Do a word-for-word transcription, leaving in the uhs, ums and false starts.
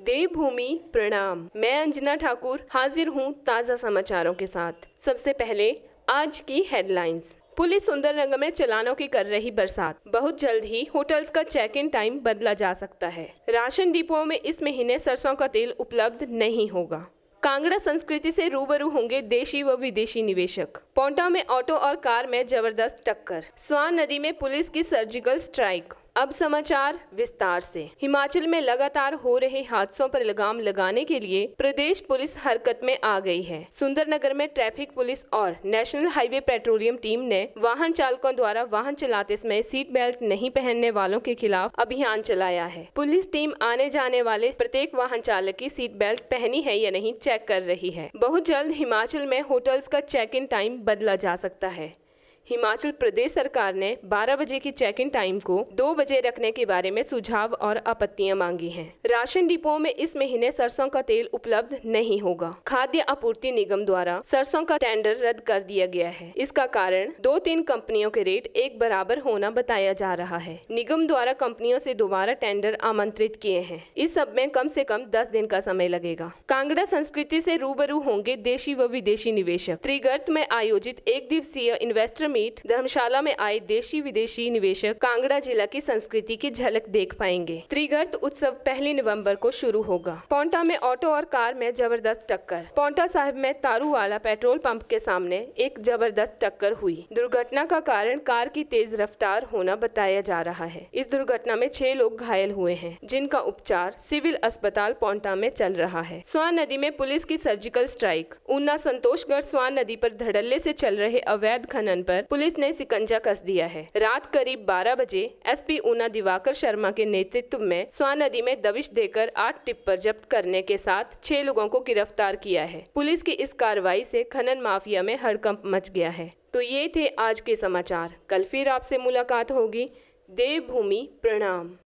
देवभूमि प्रणाम। मैं अंजना ठाकुर हाजिर हूँ ताज़ा समाचारों के साथ। सबसे पहले आज की हेडलाइंस। पुलिस सुंदरनगर में चालानों की कर रही बरसात। बहुत जल्द ही होटल्स का चेक इन टाइम बदला जा सकता है। राशन डिपोओं में इस महीने सरसों का तेल उपलब्ध नहीं होगा। कांगड़ा संस्कृति से रूबरू होंगे देशी व विदेशी निवेशक। पोंटा में ऑटो और कार में जबरदस्त टक्कर। स्वान नदी में पुलिस की सर्जिकल स्ट्राइक। अब समाचार विस्तार से। हिमाचल में लगातार हो रहे हादसों पर लगाम लगाने के लिए प्रदेश पुलिस हरकत में आ गई है। सुंदरनगर में ट्रैफिक पुलिस और नेशनल हाईवे पेट्रोलियम टीम ने वाहन चालकों द्वारा वाहन चलाते समय सीट बेल्ट नहीं पहनने वालों के खिलाफ अभियान चलाया है। पुलिस टीम आने जाने वाले प्रत्येक वाहन चालक की सीट बेल्ट पहनी है या नहीं चेक कर रही है। बहुत जल्द हिमाचल में होटल्स का चेक इन टाइम बदला जा सकता है। हिमाचल प्रदेश सरकार ने बारह बजे की चेक इन टाइम को दो बजे रखने के बारे में सुझाव और आपत्तियां मांगी हैं। राशन डिपोओं में इस महीने सरसों का तेल उपलब्ध नहीं होगा। खाद्य आपूर्ति निगम द्वारा सरसों का टेंडर रद्द कर दिया गया है। इसका कारण दो तीन कंपनियों के रेट एक बराबर होना बताया जा रहा है। निगम द्वारा कंपनियों से दोबारा टेंडर आमंत्रित किए हैं। इस सब में कम से कम दस दिन का समय लगेगा। कांगड़ा संस्कृति से रूबरू होंगे देशी व विदेशी निवेशक। त्रिगर्त में आयोजित एक दिवसीय इन्वेस्टर मीट धर्मशाला में आए देशी विदेशी निवेशक कांगड़ा जिला की संस्कृति की झलक देख पाएंगे। त्रिगर्त उत्सव पहली नवंबर को शुरू होगा। पोंटा में ऑटो और कार में जबरदस्त टक्कर। पोंटा साहिब में तारूवाला पेट्रोल पंप के सामने एक जबरदस्त टक्कर हुई। दुर्घटना का कारण कार की तेज रफ्तार होना बताया जा रहा है। इस दुर्घटना में छह लोग घायल हुए हैं, जिनका उपचार सिविल अस्पताल पोंटा में चल रहा है। स्वान नदी में पुलिस की सर्जिकल स्ट्राइक। ऊना संतोषगढ़ स्वान नदी पर धड़ल्ले से चल रहे अवैध खनन पर पुलिस ने शिकंजा कस दिया है। रात करीब बारह बजे एसपी ऊना दिवाकर शर्मा के नेतृत्व में स्वान नदी में दबिश देकर आठ टिप्पर जब्त करने के साथ छह लोगों को गिरफ्तार किया है। पुलिस की इस कार्रवाई से खनन माफिया में हड़कंप मच गया है। तो ये थे आज के समाचार। कल फिर आपसे मुलाकात होगी। देवभूमि प्रणाम।